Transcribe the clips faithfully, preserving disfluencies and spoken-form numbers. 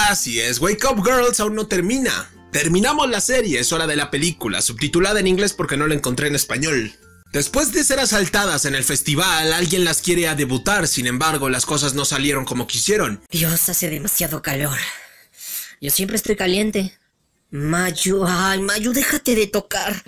Así es, Wake Up Girls aún no termina. Terminamos la serie, es hora de la película, subtitulada en inglés porque no la encontré en español. Después de ser asaltadas en el festival, alguien las quiere a debutar, sin embargo, las cosas no salieron como quisieron. Dios, hace demasiado calor. Yo siempre estoy caliente. Mayu, ay, Mayu, déjate de tocar.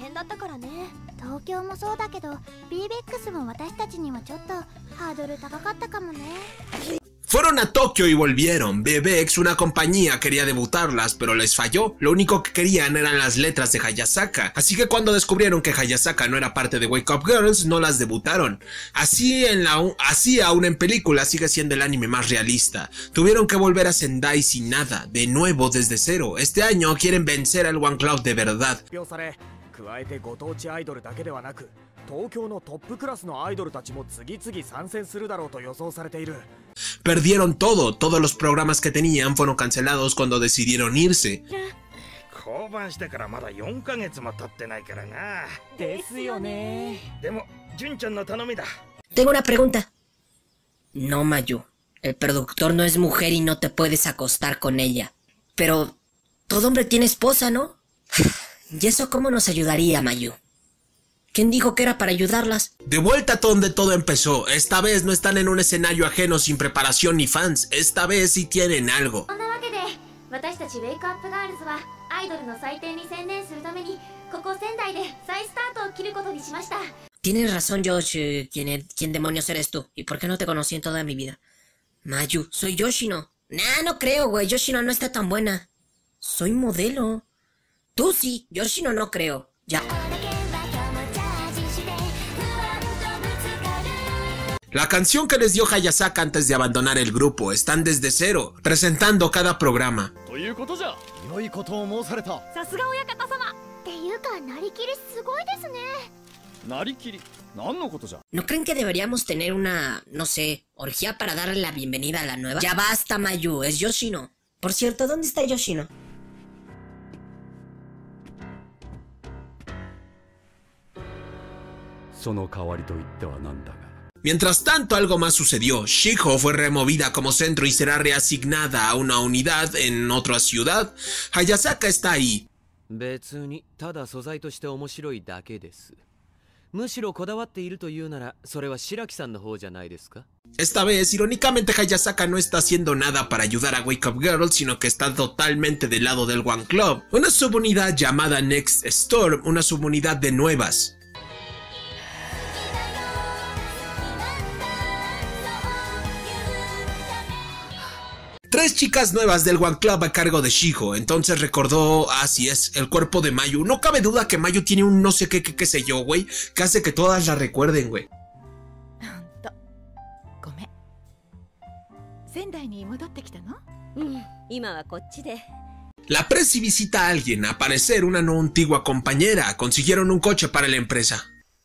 Fueron a Tokio y volvieron. B B X, una compañía, quería debutarlas, pero les falló. Lo único que querían eran las letras de Hayasaka. Así que cuando descubrieron que Hayasaka no era parte de Wake Up Girls, no las debutaron. Así, en la, así aún en película sigue siendo el anime más realista. Tuvieron que volver a Sendai sin nada, de nuevo desde cero. Este año quieren vencer al One Cloud de verdad. Perdieron todo, todos los programas que tenían fueron cancelados cuando decidieron irse. Tengo una pregunta. No, Mayu, el productor no es mujer y no te puedes acostar con ella. Pero todo hombre tiene esposa, ¿no? ¿Y eso cómo nos ayudaría, Mayu? ¿Quién dijo que era para ayudarlas? De vuelta a donde todo empezó. Esta vez no están en un escenario ajeno sin preparación ni fans. Esta vez sí tienen algo. Tienes razón, Josh. ¿Quién, ¿Quién demonios eres tú? ¿Y por qué no te conocí en toda mi vida? Mayu, soy Yoshino. Nah, no creo, güey. Yoshino no está tan buena. Soy modelo. Tú sí, Yoshino no creo. Ya. La canción que les dio Hayasaka antes de abandonar el grupo, están desde cero, presentando cada programa. ¿No creen que deberíamos tener una, no sé, orgía para darle la bienvenida a la nueva? Ya basta, Mayu, es Yoshino. Por cierto, ¿dónde está Yoshino? Mientras tanto, algo más sucedió. Shiho fue removida como centro y será reasignada a una unidad en otra ciudad. Hayasaka está ahí. Esta vez, irónicamente, Hayasaka no está haciendo nada para ayudar a Wake Up Girls, sino que está totalmente del lado del One Club. Una subunidad llamada Next Storm, una subunidad de nuevas. Tres chicas nuevas del One Club a cargo de Shiho. Entonces recordó, así es, el cuerpo de Mayu. No cabe duda que Mayu tiene un no sé qué, qué, qué sé yo, güey, que hace que todas la recuerden, güey. La Presi visita a alguien, a parecer una no antigua compañera. Consiguieron un coche para la empresa.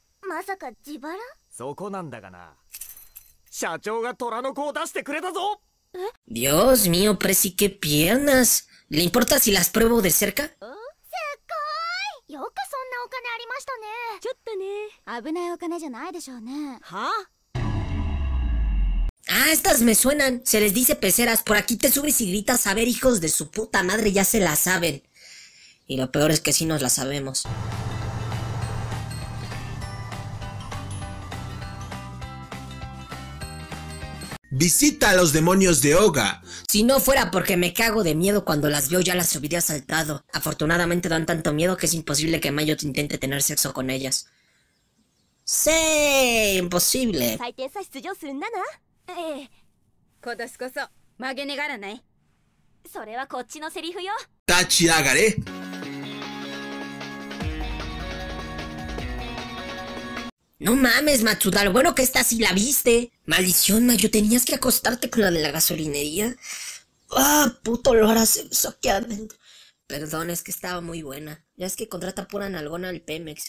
Dios mío, Presi, qué piernas. ¿Le importa si las pruebo de cerca? Ah, estas me suenan. Se les dice peceras. Por aquí te subes y gritas, a ver, hijos de su puta madre, ya se la saben. Y lo peor es que sí nos la sabemos. Visita a los demonios de Oga. Si no fuera porque me cago de miedo cuando las veo, ya las hubiera saltado. Afortunadamente dan tanto miedo que es imposible que Mayu intente tener sexo con ellas. ¡Sí! Imposible. Tachi Agare. No mames, Matsuda, lo bueno que esta sí la viste. Maldición, Mayu, tenías que acostarte con la de la gasolinería. Ah, puto olor a sexo aquí adentro. Perdón, es que estaba muy buena. Ya es que contrata pura nalgona al Pemex.